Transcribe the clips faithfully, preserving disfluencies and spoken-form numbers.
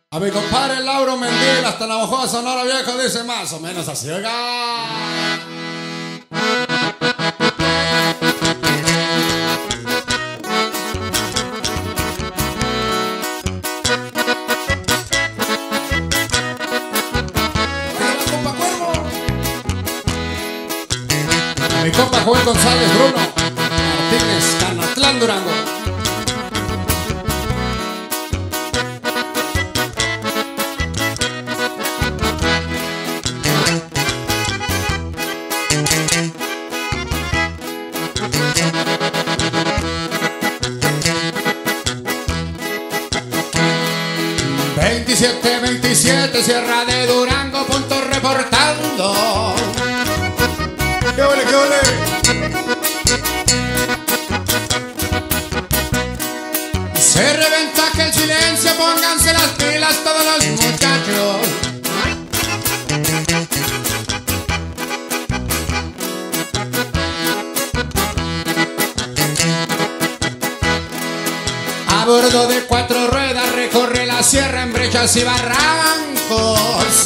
A mi compadre Lauro Mendil, hasta Navajo, Sonora, viejo, dice más o menos así. Oiga. Mi compa Joel González Bruno Martínez, Canatlán, Durango. veintisiete veintisiete, Sierra de Durango, punto reportando. ¡Qué ole, qué ole! Se reventa que el silencio, pónganse las pilas todos los muchachos. A bordo de cuatro ruedas recorre la sierra en brechas y barrancos.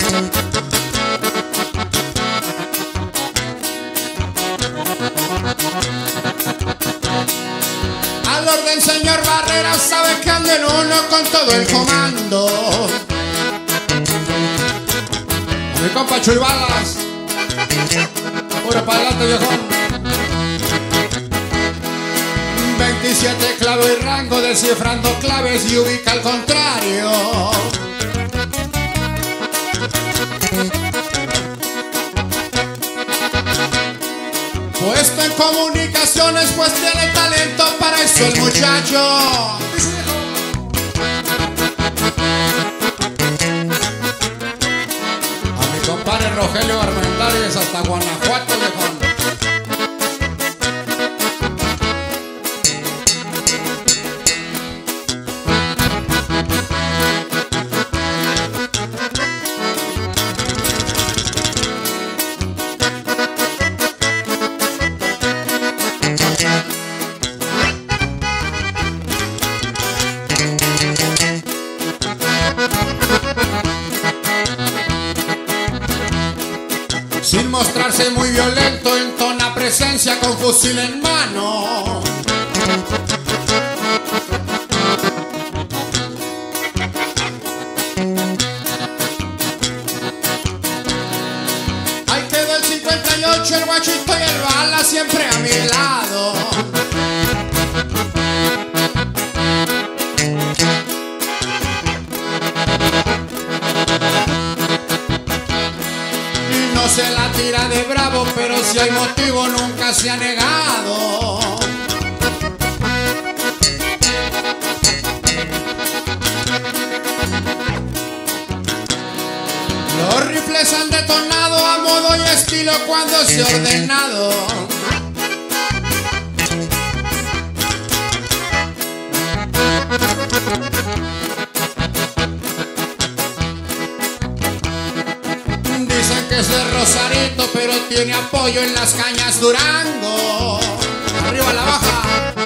Al orden, señor Barrera, sabe que anda en uno con todo el comando. A mi compa Chuy Balas, pura para adelante, viejón. veintisiete clavo y rango, descifrando claves y ubica al contrario. Puesto en comunicaciones, pues tiene talento para eso el muchacho. A mi compadre Rogelio Armendáriz hasta Guanajuato, viejón. Sin mostrarse muy violento, entona presencia con fusil en mano. Ahí quedó el cincuenta y ocho, el guachito y el bala siempre a mi lado. No se la tira de bravo, pero si hay motivo nunca se ha negado. Los rifles han detonado a modo y estilo cuando se ha ordenado. Dicen que es de Rosarito, pero tiene apoyo en las Cañas, Durango. Arriba la baja.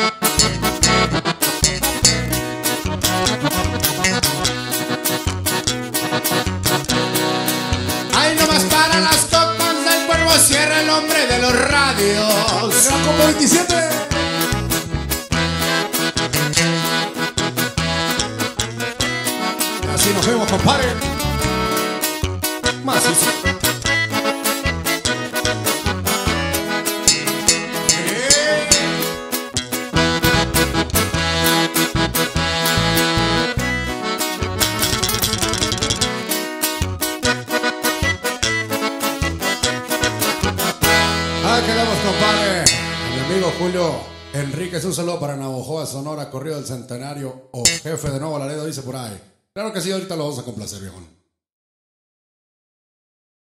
Ahí nomás para las copas del Cuervo Sierra, el hombre de los radios. Como veintisiete. Así nos vemos, compadre. Más eso. Ah, quedamos, compadre. Mi amigo Julio Enríquez, un saludo para Navajo, Sonora, Corrido del Centenario, o Jefe de Nuevo Laredo, dice por ahí. Claro que sí, ahorita lo vamos a complacer, viejón.